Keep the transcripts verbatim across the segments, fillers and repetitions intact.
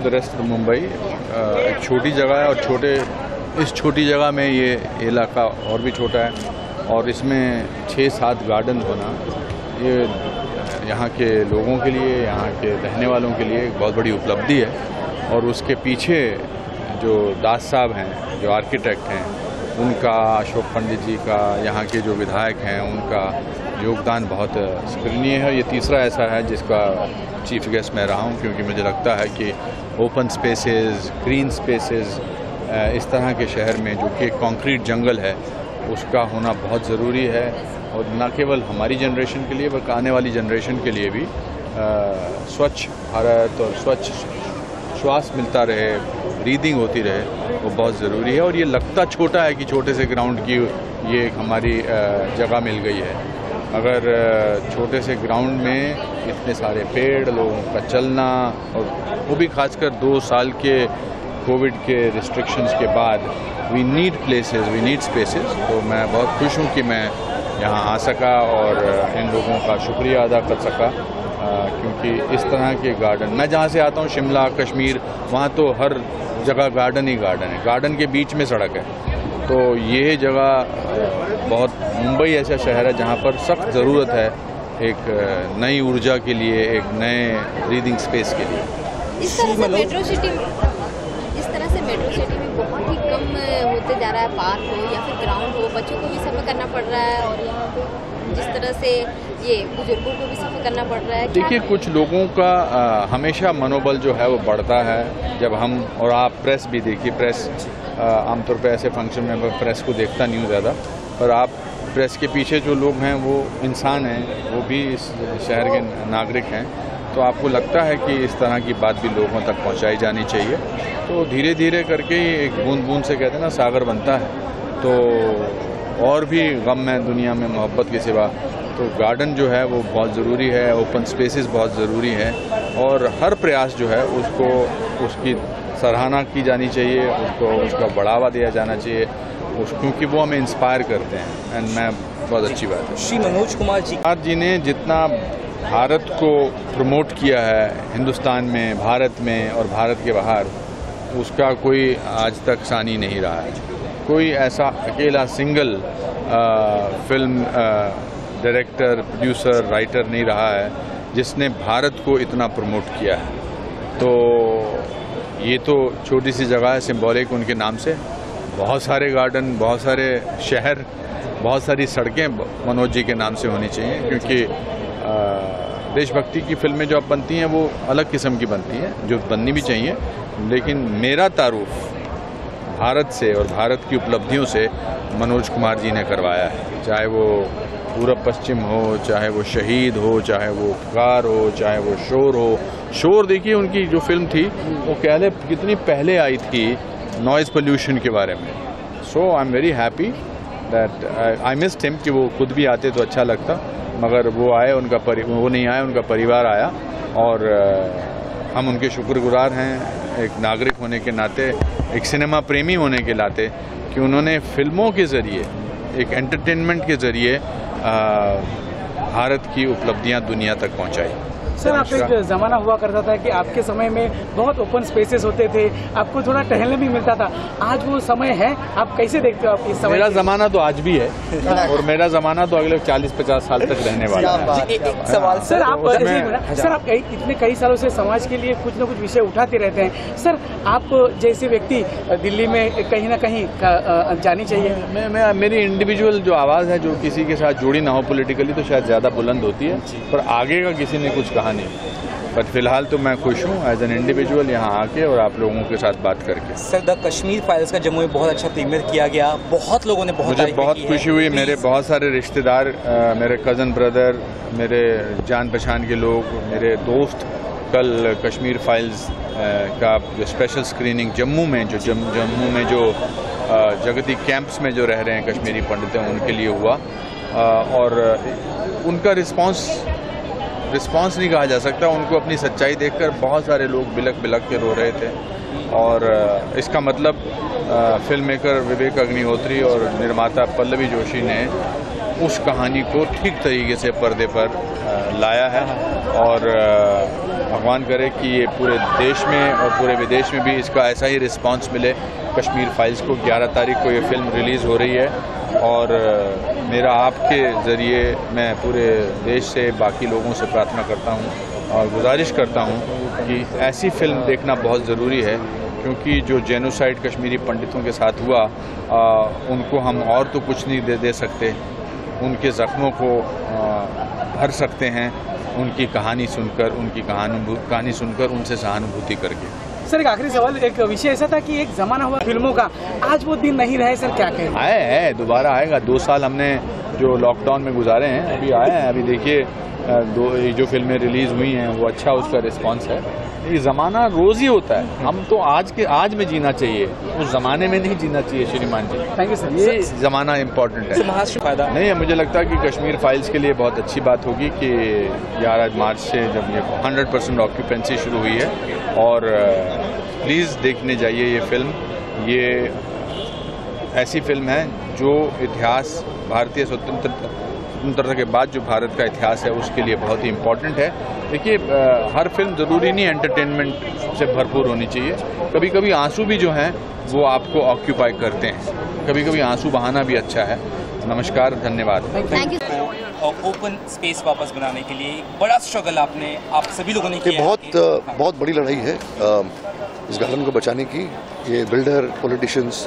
The rest of Mumbai. एक छोटी जगह है और छोटे इस छोटी जगह में ये इलाका और भी छोटा है और इसमें छः सात गार्डन होना ये यहाँ के लोगों के लिए, यहाँ के रहने वालों के लिए एक बहुत बड़ी उपलब्धि है। और उसके पीछे जो दास साहब हैं, जो आर्किटेक्ट हैं, उनका, अशोक पंडित जी का, यहाँ के जो विधायक हैं उनका योगदान बहुत स्मरणीय है। ये तीसरा ऐसा है जिसका चीफ गेस्ट मैं रहा हूँ, क्योंकि मुझे लगता है कि ओपन स्पेसेस, ग्रीन स्पेसेस इस तरह के शहर में जो कि कंक्रीट जंगल है उसका होना बहुत ज़रूरी है। और न केवल हमारी जनरेशन के लिए बल्कि आने वाली जनरेशन के लिए भी स्वच्छ भारत और स्वच्छ श्वास मिलता रहे, ब्रीदिंग होती रहे, वो बहुत ज़रूरी है। और ये लगता छोटा है कि छोटे से ग्राउंड की ये हमारी जगह मिल गई है, अगर छोटे से ग्राउंड में इतने सारे पेड़, लोगों का चलना, और वो भी खासकर दो साल के कोविड के रिस्ट्रिक्शंस के बाद, we need places, we need spaces. तो मैं बहुत खुश हूँ कि मैं यहाँ आ सका और इन लोगों का शुक्रिया अदा कर सका, क्योंकि इस तरह के गार्डन, मैं जहाँ से आता हूँ शिमला, कश्मीर, वहाँ तो हर जगह गार्डन ही गार्डन है, गार्डन के बीच में सड़क है। तो ये जगह बहुत, मुंबई ऐसा शहर है जहाँ पर सख्त ज़रूरत है एक नई ऊर्जा के लिए, एक नए ब्रीदिंग स्पेस के लिए। इस तरह से मेट्रो सिटी इस तरह से मेट्रो सिटी में बहुत ही कम होते जा रहा है, पार्क हो या फिर ग्राउंड हो, बच्चों को भी सफ़र करना पड़ रहा है और यहाँ पे जिस तरह से ये बुजुर्गों को भी सफ़र करना पड़ रहा है। देखिए, कुछ लोगों का आ, हमेशा मनोबल जो है वो बढ़ता है जब हम, और आप प्रेस भी देखिए, प्रेस आमतौर पे ऐसे फंक्शन में मैं प्रेस को देखता नहीं हूँ ज़्यादा, पर आप प्रेस के पीछे जो लोग हैं वो इंसान हैं, वो भी इस शहर के नागरिक हैं। तो आपको लगता है कि इस तरह की बात भी लोगों तक पहुंचाई जानी चाहिए। तो धीरे धीरे करके एक बूंद बूंद से कहते हैं ना सागर बनता है। तो और भी गम है दुनिया में मोहब्बत के सिवा, तो गार्डन जो है वो बहुत ज़रूरी है, ओपन स्पेसेस बहुत ज़रूरी है, और हर प्रयास जो है उसको, उसकी सराहना की जानी चाहिए, उसको उसका बढ़ावा दिया जाना चाहिए, उस क्योंकि वो हमें इंस्पायर करते हैं। एंड मैं बहुत अच्छी बात है। श्री मनोज कुमार जी जी ने जितना भारत को प्रमोट किया है हिंदुस्तान में, भारत में और भारत के बाहर, उसका कोई आज तक सानी नहीं रहा है। कोई ऐसा अकेला सिंगल आ, फिल्म डायरेक्टर, प्रोड्यूसर, राइटर नहीं रहा है जिसने भारत को इतना प्रमोट किया है। तो ये तो छोटी सी जगह है, सिंबॉलिक उनके नाम से। बहुत सारे गार्डन, बहुत सारे शहर, बहुत सारी सड़कें मनोज जी के नाम से होनी चाहिए, क्योंकि देशभक्ति की फिल्में जो अब बनती हैं वो अलग किस्म की बनती हैं, जो बननी भी चाहिए। लेकिन मेरा तारुफ भारत से और भारत की उपलब्धियों से मनोज कुमार जी ने करवाया है, चाहे वो पूरब पश्चिम हो, चाहे वो शहीद हो, चाहे वो उपकार हो, चाहे वो शोर हो। शोर देखिए, उनकी जो फिल्म थी वो कहले कितनी पहले आई थी नॉइज़ पोल्यूशन के बारे में। So I am very happy that I missed him, कि वो खुद भी आते तो अच्छा लगता, मगर वो आए, उनका परि वो नहीं आया, उनका परिवार आया, और uh, हम उनके शुक्रगुजार हैं एक नागरिक होने के नाते, एक सिनेमा प्रेमी होने के नाते, कि उन्होंने फिल्मों के ज़रिए, एक एंटरटेनमेंट के ज़रिए भारत की उपलब्धियां दुनिया तक पहुंचाई। सर, आप एक ज़माना हुआ करता था कि आपके समय में बहुत ओपन स्पेसेस होते थे, आपको थोड़ा टहलने भी मिलता था। आज वो समय है, आप कैसे देखते हो आप इस समय? मेरा ज़माना तो आज भी है और मेरा ज़माना तो अगले चालीस पचास साल तक रहने वाला है। एक सवाल सर, आप सर आप इतने कई सालों से समाज के लिए कुछ न कुछ विषय उठाते रहते हैं। सर, आप जैसे व्यक्ति दिल्ली में कहीं ना कहीं जानी चाहिए। मैं, मैं मेरी इंडिविजुअल जो आवाज़ है, जो किसी के साथ जुड़ी ना हो पॉलिटिकली, तो शायद ज़्यादा बुलंद होती है, पर आगे का किसी ने कुछ कहा नहीं। बट फिलहाल तो मैं खुश हूँ एज एन इंडिविजुअल यहाँ आके और आप लोगों के साथ बात करके। सर, द कश्मीर फाइल्स का जम्मू में बहुत अच्छा प्रीमियर किया गया, बहुत लोगों ने बहुत मुझे बहुत खुशी हुई। मेरे बहुत सारे रिश्तेदार, आ, मेरे कज़न ब्रदर, मेरे जान पहचान के लोग, मेरे दोस्त कल कश्मीर फाइल्स का जो स्पेशल स्क्रीनिंग जम्मू में, जो जम, जम्मू में जो जगती कैंप्स में जो रह रहे हैं कश्मीरी पंडित हैं, उनके लिए हुआ, आ, और उनका रिस्पांस रिस्पांस नहीं कहा जा सकता। उनको अपनी सच्चाई देखकर बहुत सारे लोग बिलक बिलक के रो रहे थे, और इसका मतलब फिल्म मेकर विवेक अग्निहोत्री और निर्माता पल्लवी जोशी ने उस कहानी को ठीक तरीके से पर्दे पर लाया है, और भगवान करे कि ये पूरे देश में और पूरे विदेश में भी इसका ऐसा ही रिस्पांस मिले। कश्मीर फाइल्स को ग्यारह तारीख को ये फिल्म रिलीज़ हो रही है और मेरा आपके ज़रिए मैं पूरे देश से बाकी लोगों से प्रार्थना करता हूँ और गुजारिश करता हूँ कि ऐसी फिल्म देखना बहुत ज़रूरी है, क्योंकि जो जेनोसाइड कश्मीरी पंडितों के साथ हुआ आ, उनको हम और तो कुछ नहीं दे दे सकते, उनके ज़ख्मों को भर सकते हैं उनकी कहानी सुनकर, उनकी कहानी कहानी सुनकर उनसे सहानुभूति करके। सर एक आखिरी सवाल, एक विषय ऐसा था कि एक जमाना हुआ फिल्मों का, आज वो दिन नहीं रहे सर, क्या कहें? आए है, दोबारा आएगा। दो साल हमने जो लॉकडाउन में गुजारे हैं अभी आए हैं। अभी देखिए दो जो फिल्में रिलीज़ हुई हैं वो अच्छा उसका रिस्पांस है। ये ज़माना रोज़ ही होता है, हम तो आज के आज में जीना चाहिए, उस ज़माने में नहीं जीना चाहिए श्रीमान जी। Thank you sir. ये ज़माना इम्पोर्टेंट है। महाराष्ट्र फायदा नहीं, मुझे लगता है कि कश्मीर फाइल्स के लिए बहुत अच्छी बात होगी कि ग्यारह मार्च से जब ये हंड्रेड परसेंट ऑक्यूपेंसी शुरू हुई है, और प्लीज़ देखने जाइए ये फिल्म। ये ऐसी फिल्म है जो इतिहास, भारतीय स्वतंत्रता स्वतंत्रता के बाद जो भारत का इतिहास है उसके लिए बहुत ही इम्पोर्टेंट है। देखिए, हर फिल्म ज़रूरी नहीं एंटरटेनमेंट से भरपूर होनी चाहिए, कभी कभी आंसू भी जो हैं वो आपको ऑक्यूपाई करते हैं, कभी कभी आंसू बहाना भी अच्छा है। नमस्कार, धन्यवाद। Thank you. ओपन स्पेस वापस बनाने के लिए एक बड़ा स्ट्रगल आपने आप सभी लोगों ने किया। ये बहुत हाँ। बहुत बड़ी लड़ाई है इस गार्डन को बचाने की। ये बिल्डर, पॉलिटिशियंस,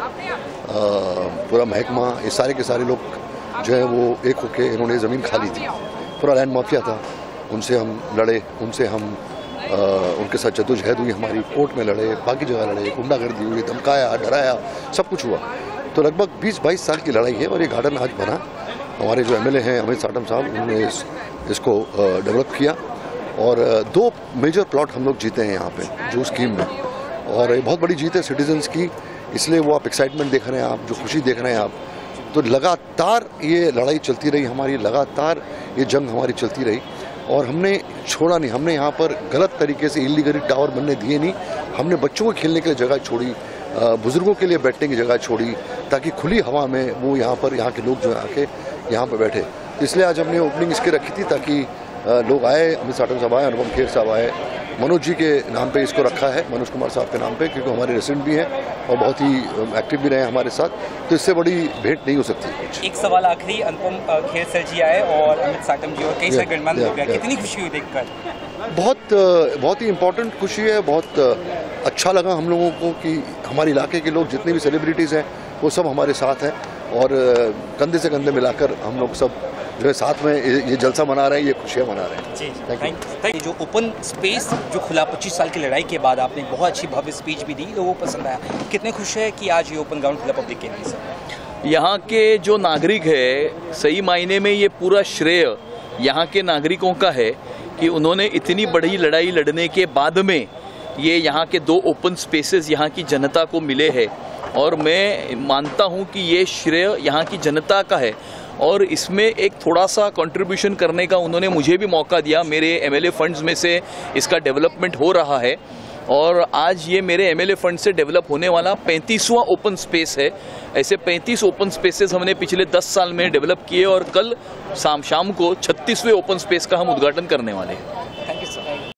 पूरा महकमा, ये सारे के सारे लोग जो है वो एक होके इन्होंने ज़मीन खा ली थी। पूरा लैंड माफिया था, उनसे हम लड़े, उनसे हम आ, उनके साथ जद्दोजहद हुई हमारी, कोर्ट में लड़े, बाकी जगह लड़े, गुंडागर्दी हुई, धमकाया, डराया, सब कुछ हुआ। तो लगभग बीस बाईस साल की लड़ाई है और ये गार्डन आज बना। हमारे जो एमएलए हैं अमित साटम साहब, उन्होंने इस, इसको डेवलप किया और दो मेजर प्लॉट हम लोग जीते हैं यहाँ पे जो स्कीम में, और ये बहुत बड़ी जीत है सिटीजन्स की। इसलिए वो आप एक्साइटमेंट देख रहे हैं, आप जो खुशी देख रहे हैं आप, तो लगातार ये लड़ाई चलती रही हमारी, लगातार ये जंग हमारी चलती रही और हमने छोड़ा नहीं। हमने यहाँ पर गलत तरीके से इलीगली टावर बनने दिए नहीं। हमने बच्चों को खेलने के लिए जगह छोड़ी, बुजुर्गों के लिए बैठने की जगह छोड़ी, ताकि खुली हवा में वो यहाँ पर यहाँ के लोग जो है आके यहाँ पर बैठे। इसलिए आज हमने ओपनिंग इसकी रखी थी ताकि लोग आए, अमित साटम साहब आए, अनुपम खेर साहब आए, मनोज जी के नाम पे इसको रखा है, मनोज कुमार साहब के नाम पे, क्योंकि हमारे रेसिडेंट भी हैं और बहुत ही एक्टिव भी रहे हमारे साथ, तो इससे बड़ी भेंट नहीं हो सकती। एक सवाल आखिरी, अनुपम खेर सर जी आए और अमित साटम जी और कई सारे गणमान्य लोग आए, कितनी खुशी हुई देखकर? बहुत बहुत ही इम्पोर्टेंट खुशी है। बहुत अच्छा लगा हम लोगों को कि हमारे इलाके के लोग जितने भी सेलिब्रिटीज़ हैं वो सब हमारे साथ हैं और कंधे से कंधे मिलाकर हम लोग सब जो है साथ में ये जलसा मना रहे हैं, ये खुशियाँ मना रहे हैं। जी, थैंक यू। जो ओपन स्पेस जो खुला पच्चीस साल की लड़ाई के बाद आपने बहुत अच्छी भव्य स्पीच भी दी, लोगों को पसंद आया, कितने खुश है कि आज ये ओपन ग्राउंड खुला पब्लिक के लिए? सर, यहाँ के जो नागरिक है, सही मायने में ये पूरा श्रेय यहाँ के नागरिकों का है कि उन्होंने इतनी बड़ी लड़ाई लड़ने के बाद में ये यहाँ के दो ओपन स्पेसेस यहाँ की जनता को मिले हैं, और मैं मानता हूँ कि ये श्रेय यहाँ की जनता का है और इसमें एक थोड़ा सा कंट्रीब्यूशन करने का उन्होंने मुझे भी मौका दिया। मेरे एमएलए फंड्स में से इसका डेवलपमेंट हो रहा है और आज ये मेरे एमएलए फंड से डेवलप होने वाला पैंतीसवां ओपन स्पेस है। ऐसे पैंतीस ओपन स्पेसेस हमने पिछले दस साल में डेवलप किए और कल शाम शाम को छत्तीसवें ओपन स्पेस का हम उद्घाटन करने वाले हैं।